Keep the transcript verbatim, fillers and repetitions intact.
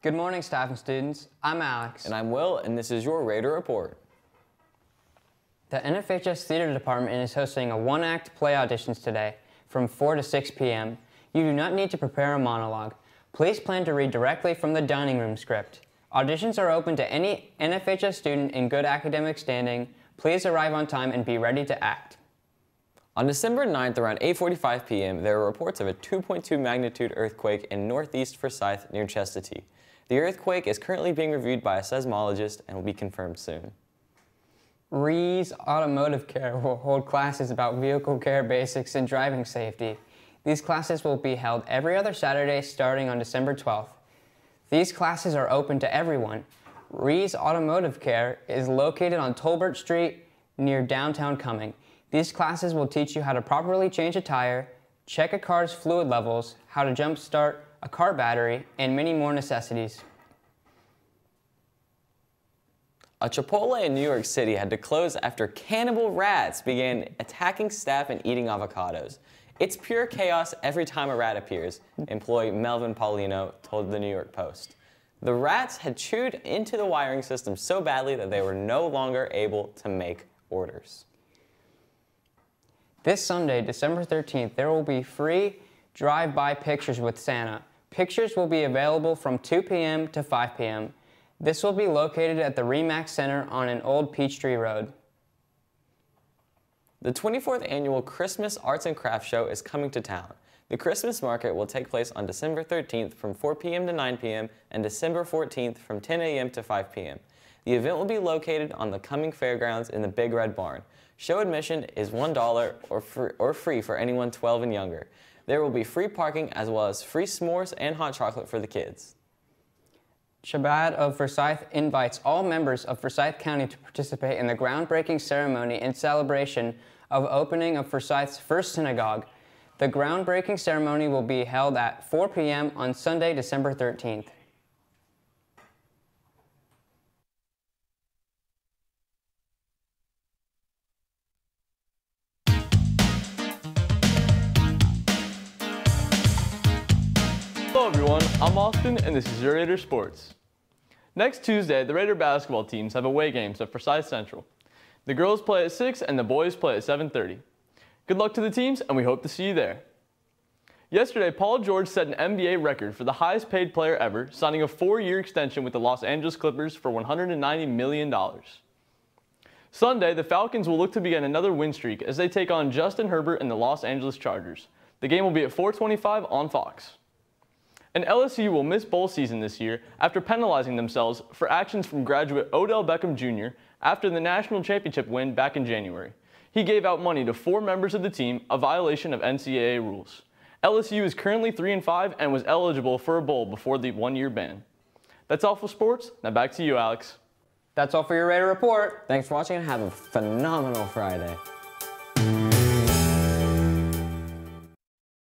Good morning, staff and students. I'm Alex. And I'm Will, and this is your Raider Report. The N F H S Theater Department is hosting a one-act play auditions today from four to six p m You do not need to prepare a monologue. Please plan to read directly from the dining room script. Auditions are open to any N F H S student in good academic standing. Please arrive on time and be ready to act. On December ninth, around eight forty-five p m, there were reports of a two point two magnitude earthquake in northeast Forsyth near Chestatee. The earthquake is currently being reviewed by a seismologist and will be confirmed soon. Rees Automotive Care will hold classes about vehicle care basics and driving safety. These classes will be held every other Saturday starting on December twelfth. These classes are open to everyone. Rees Automotive Care is located on Tolbert Street near downtown Cumming. These classes will teach you how to properly change a tire, check a car's fluid levels, how to jump start a car battery, and many more necessities. A Chipotle in New York City had to close after cannibal rats began attacking staff and eating avocados. It's pure chaos every time a rat appears, employee Melvin Paulino told the New York Post. The rats had chewed into the wiring system so badly that they were no longer able to make orders. This Sunday, December thirteenth, there will be free drive-by pictures with Santa. Pictures will be available from two p m to five p m This will be located at the Remax Center on an old Peachtree Road. The twenty-fourth Annual Christmas Arts and Crafts Show is coming to town. The Christmas market will take place on December thirteenth from four p m to nine p m and December fourteenth from ten a m to five p m The event will be located on the Cumming Fairgrounds in the Big Red Barn. Show admission is one dollar or free, or free for anyone twelve and younger. There will be free parking as well as free s'mores and hot chocolate for the kids. Chabad of Forsyth invites all members of Forsyth County to participate in the groundbreaking ceremony in celebration of opening of Forsyth's first synagogue. The groundbreaking ceremony will be held at four p m on Sunday, December thirteenth. Hello everyone, I'm Austin and this is your Raider Sports. Next Tuesday, the Raider basketball teams have away games at Forsyth Central. The girls play at six and the boys play at seven thirty. Good luck to the teams and we hope to see you there. Yesterday, Paul George set an N B A record for the highest paid player ever, signing a four-year extension with the Los Angeles Clippers for one hundred ninety million dollars. Sunday, the Falcons will look to begin another win streak as they take on Justin Herbert and the Los Angeles Chargers. The game will be at four twenty-five on Fox. And L S U will miss bowl season this year after penalizing themselves for actions from graduate Odell Beckham Junior after the national championship win back in January. He gave out money to four members of the team, a violation of N C double A rules. L S U is currently three and five and was eligible for a bowl before the one-year ban. That's all for sports. Now back to you, Alex. That's all for your Raider Report. Thanks for watching and have a phenomenal Friday.